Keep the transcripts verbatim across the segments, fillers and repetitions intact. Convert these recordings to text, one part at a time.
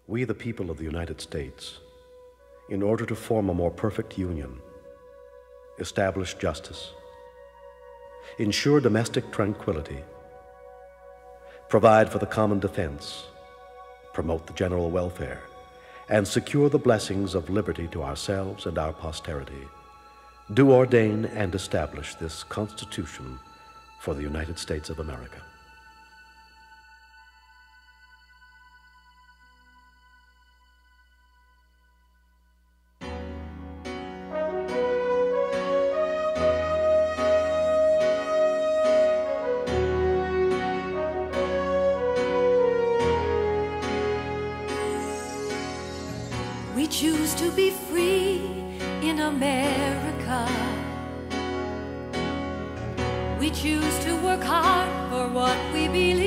We, the people of the United States, in order to form a more perfect union, establish justice, ensure domestic tranquility, provide for the common defense, promote the general welfare, and secure the blessings of liberty to ourselves and our posterity, do ordain and establish this Constitution for the United States of America. We choose to be free in America. We choose to work hard for what we believe.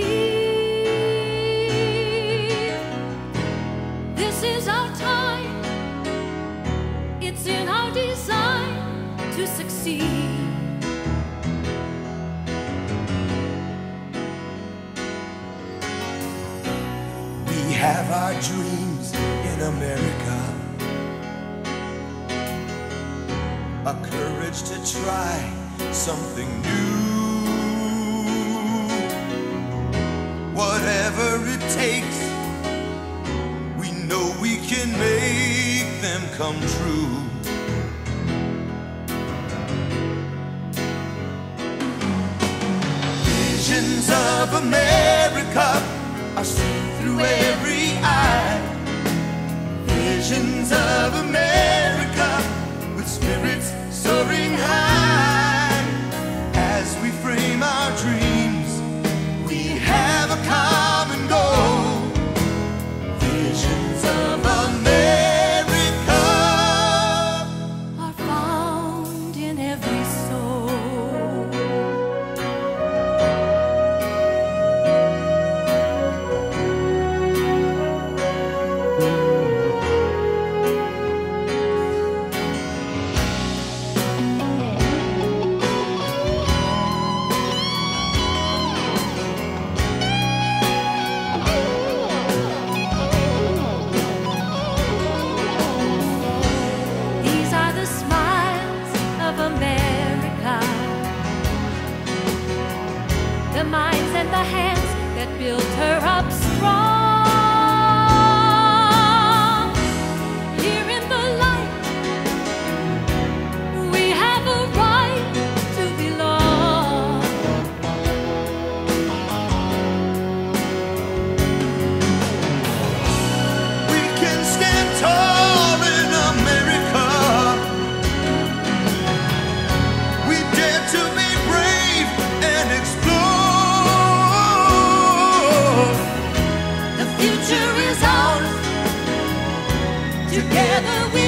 This is our time. It's in our design to succeed. We have our dreams in America, a courage to try something new. Whatever it takes, we know we can make them come true. Visions of America are seen through every eye. Visions of America with spirits soaring high. As we frame our dreams, we have a common goal. Visions of America Are found in every soul. These are the smiles of America, the minds and the hands that built her up strong. Here in the light, we have a right to belong. we can stand tall in America. We dare to be brave and explore. The future is ours. Together we